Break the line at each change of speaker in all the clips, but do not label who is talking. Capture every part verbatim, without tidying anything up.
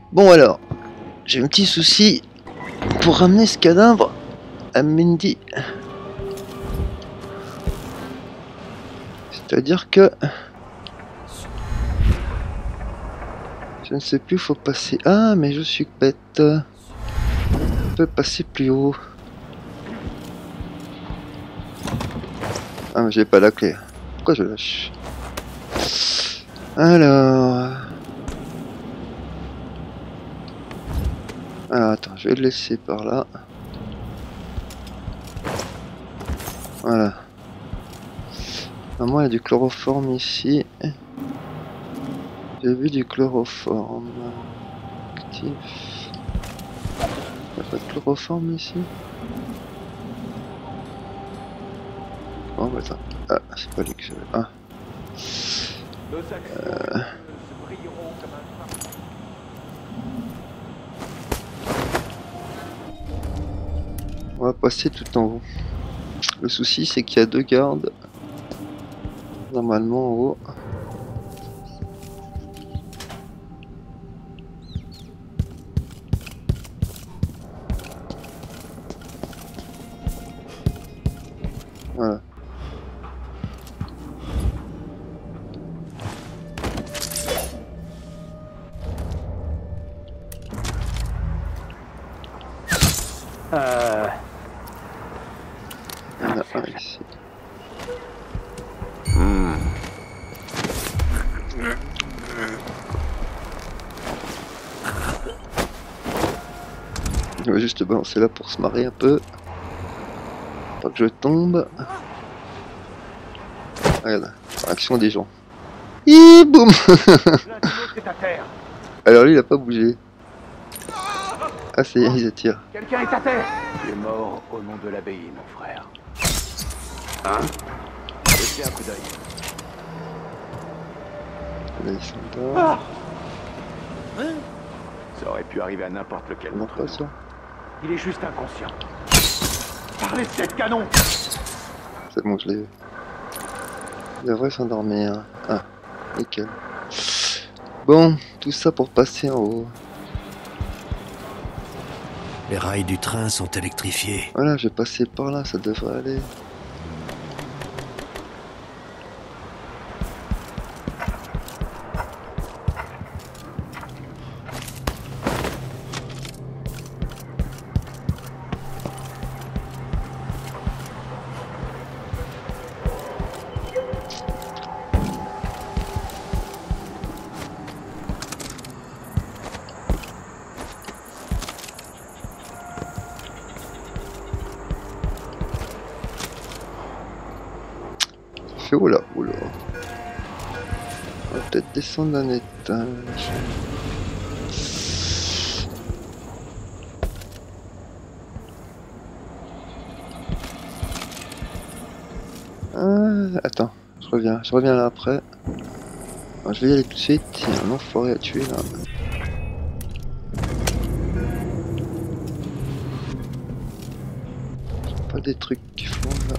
Bon alors, j'ai un petit souci pour ramener ce cadavre à Mindy. C'est-à-dire que... Je ne sais plus, faut passer... Ah, mais je suis bête. On peut passer plus haut. Ah, mais j'ai pas la clé. Pourquoi je lâche? Alors... Alors, attends, je vais le laisser par là. Voilà. Normalement, il y a du chloroforme ici. J'ai vu du chloroforme. Actif. Il n'y a pas de chloroforme ici? Oh, bah attends. Ah, c'est pas lui que j'avais. Ah. Euh... On va passer tout en haut. Le souci, c'est qu'il y a deux gardes. Normalement en haut. Voilà.
Euh...
Il y en a un ici.
Hmm.
Il va juste balancer là pour se marrer un peu. Pas que je tombe. Regarde, action des gens. Et boum. Alors lui il a pas bougé. Ah c'est il attire.
Quelqu'un est à terre. Tu es mort au nom de l'abbaye, mon frère. Hein? Laissez un coup d'œil.
Là ils sont là.
Ah, ça aurait pu arriver à n'importe lequel
Non
d'entre
pas
nous.
ça.
Il est juste inconscient. Parlez de cette canon.
C'est bon, je l'ai vu. Il devrait s'endormir. Ah, nickel. Bon, tout ça pour passer en haut.
Les rails du train sont électrifiés.
Voilà, je vais passer par là, ça devrait aller. Fait oh là, oh là. On va peut-être descendre d'un étage. Ah, attends, je reviens, je reviens là après. Alors, je vais y aller tout de suite, il y a un enfoiré à tuer là. Pas des trucs qui font là.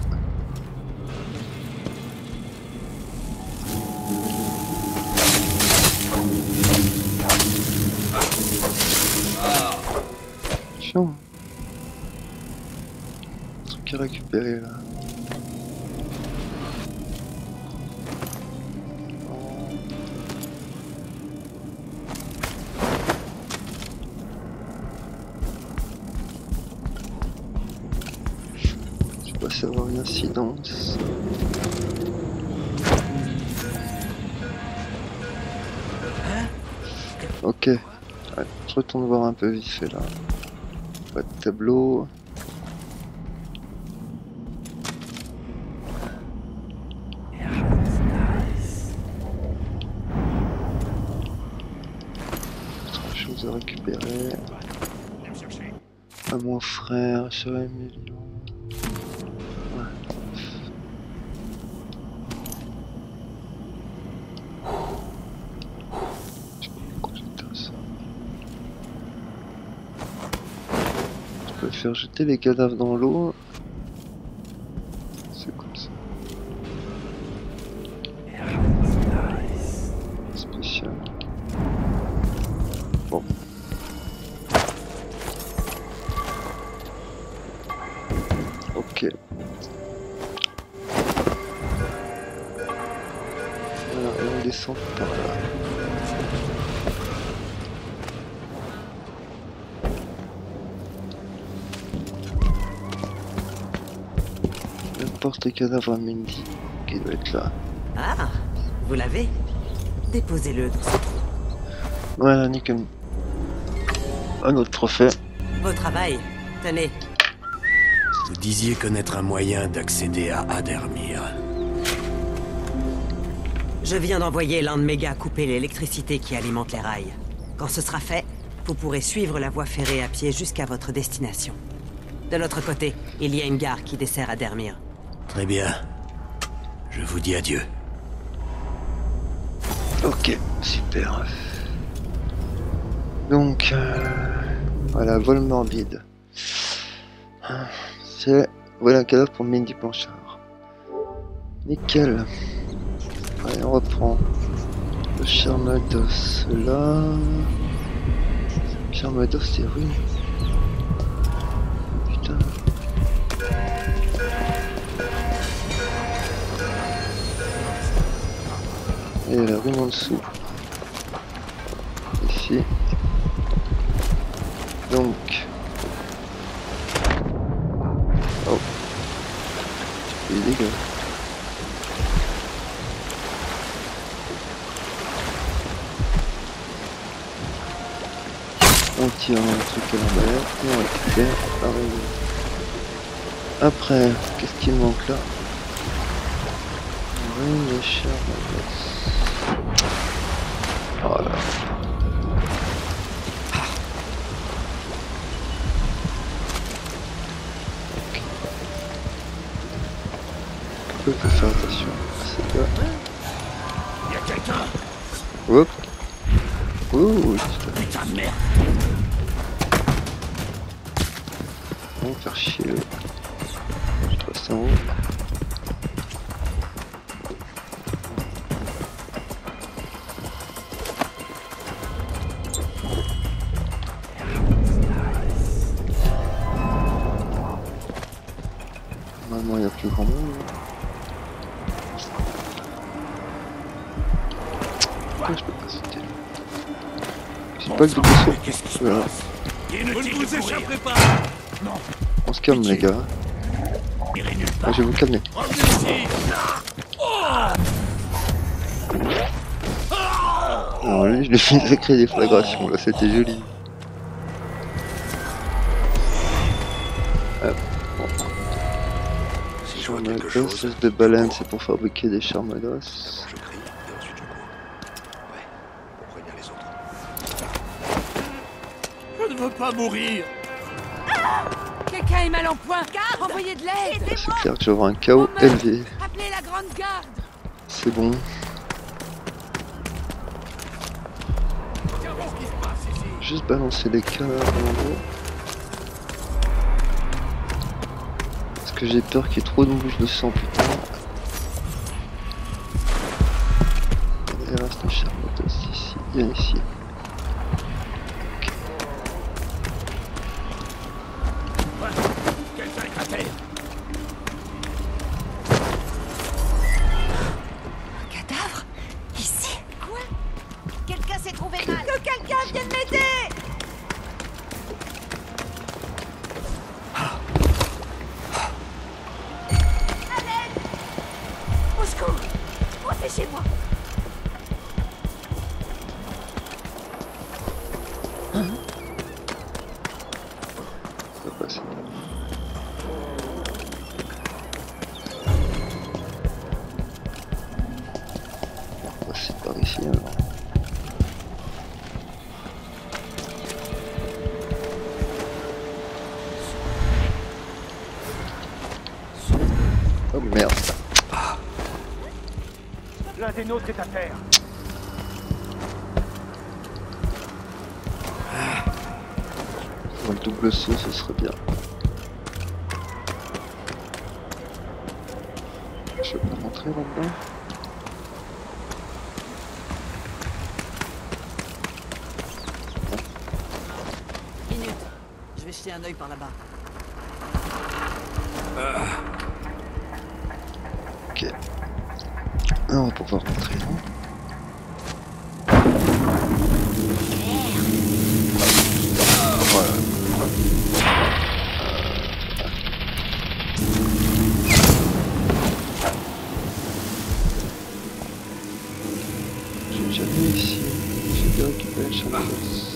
Chiant. Truc à récupérer là. Je sais pas si avoir une incidence. Ok. Allez, je retourne voir un peu vite fait là. Pas de tableau. Autre chose à récupérer. À mon frère, sur Emilio. Ouais. Je sais pas pourquoi j'éteins ça. Je peux faire jeter les cadavres dans l'eau. C'est comme ça. Spécial. Bon. descendre par là. N'importe le cadavre à Mindy qui doit être là.
Ah, vous l'avez? Déposez-le dans ce trou.
Voilà, nickel. Un autre trophée.
Beau travail. Tenez.
Vous disiez connaître un moyen d'accéder à Adermir.
Je viens d'envoyer l'un de mes gars couper l'électricité qui alimente les rails. Quand ce sera fait, vous pourrez suivre la voie ferrée à pied jusqu'à votre destination. De l'autre côté, il y a une gare qui dessert Adermir.
Très bien. Je vous dis adieu.
Ok, super. Donc, euh, voilà, vol morbide. C'est... Voilà un cadavre pour Mindy Blanchard. Nickel. Allez, on reprend. Le Charmados, là... Charmados, c'est ruine. Putain. Et la rune en dessous. Ici. Donc. Oh. Il est dégueu. On tire un truc à l'envers et on récupère pareil. Après, qu'est-ce qu'il manque là? Rune de Charmados. Voilà. Ok. On peut faire attention à ces gars.
Y a quelqu'un?
Hop. Ouh,
Putain de merde!
on va faire chier le... Je passe en haut. Normalement il n'y a plus grand monde. Pourquoi je peux pas sauter? C'est pas que du vaisseau.
Qu'est-ce qui se
Voilà.
passe? Vous ne vous échapperez pas! Non,
On se calme les gars.
irez nulle
Ah,
part.
je vais vous calmer.
Revenez ici!
Alors lui je lui ai fait une sacrée déflagration là, c'était joli. Hop, bon.
Si je vois
Charmados,
quelque chose,
l'os de baleine c'est pour fabriquer des Charmados.
je crie et ensuite je cours. Ouais, pour prévenir les autres. Je ne veux pas mourir!
Quelqu'un est mal en point. Garde. Envoyez de l'aide.
Ah, c'est clair que je vais avoir un K O élevé.
Appelez la grande garde.
C'est bon.
Qu'est-ce qui se passe ici?
Juste balancer les cadavres en gros. Parce que j'ai peur qu'il y ait trop de mouches de sang putain. Il reste un Charmados ici. Il y a ici.
Quelqu'un est à terre!
Un cadavre. Ici. Quoi? Quelqu'un s'est trouvé mal. Que quelqu'un vienne m'aider. À l'aide. Au secours. Protégez-moi.
Ça va passer. On va passer par ici alors. Oh merde.
L'un des nôtres est à terre.
Dans le double saut ce serait bien. Je vais pas rentrer là-dedans.
Minute. Je vais jeter un œil par là-bas.
Ok. Ah, on va pouvoir rentrer, non? de récupérer le champ d'os.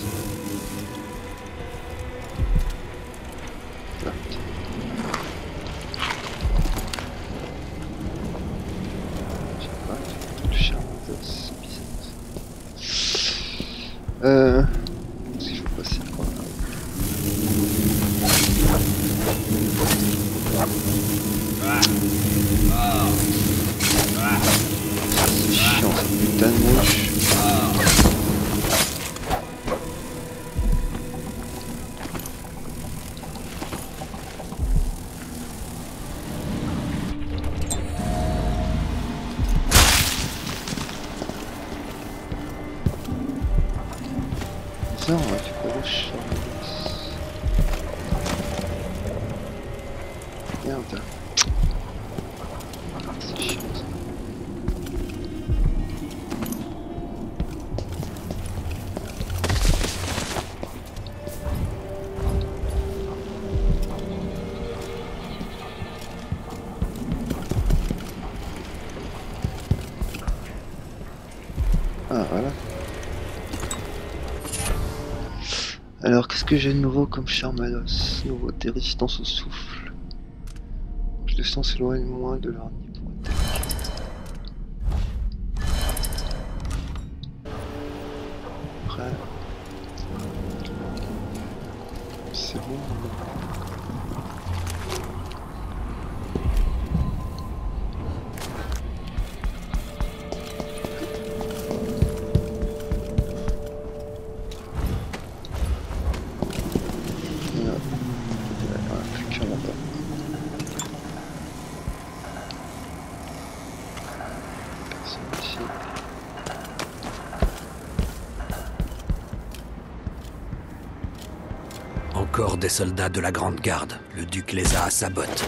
Là. J'ai pas tout le champ d'os, c'est bizarre. Euh... Est-ce qu'il faut passer par là? C'est chiant cette putain de mouche. Bizarre, on va récupérer le champ d'os. Merde. C'est chiant ça. Ah voilà. Alors qu'est-ce que j'ai de nouveau comme charme à l'os? Nouveauté, résistance au souffle. Je le sens s'éloigne moins de leur nid pour attaquer. Après... C'est bon.
Encore des soldats de la Grande Garde. Le duc les a à sa botte.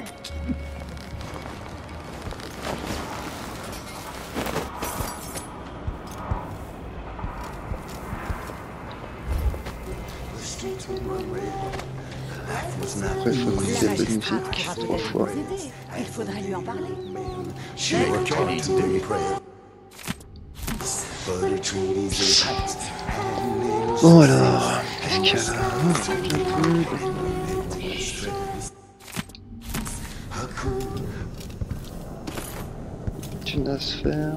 Après, il faut écouter la bonne musique trois fois.
Il faudrait lui en parler.
Bon alors, qu'est-ce qu'il y a là? Une sphère.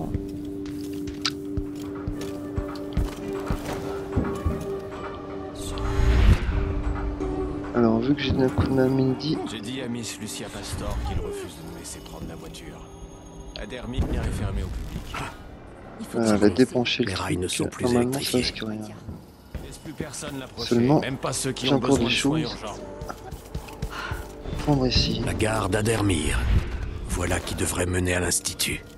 Alors, vu que j'ai donné un coup de main à Mindy.
J'ai dit à Miss Lucia Pastor qu'il refuse de nous laisser prendre la voiture. Adermit bien est fermé au public.
Voilà, elle a débranché le
Les rails ne sont
truc.
plus
Normalement, ça
électrifiés.
risque rien.
Laisse plus personne l'approcher,
Seulement,
même pas ceux qui
j'ai
ont
encore
besoin
des
de soins
choses.
urgents.
Prendre ici.
La garde Adermir. Voilà qui devrait mener à l'Institut.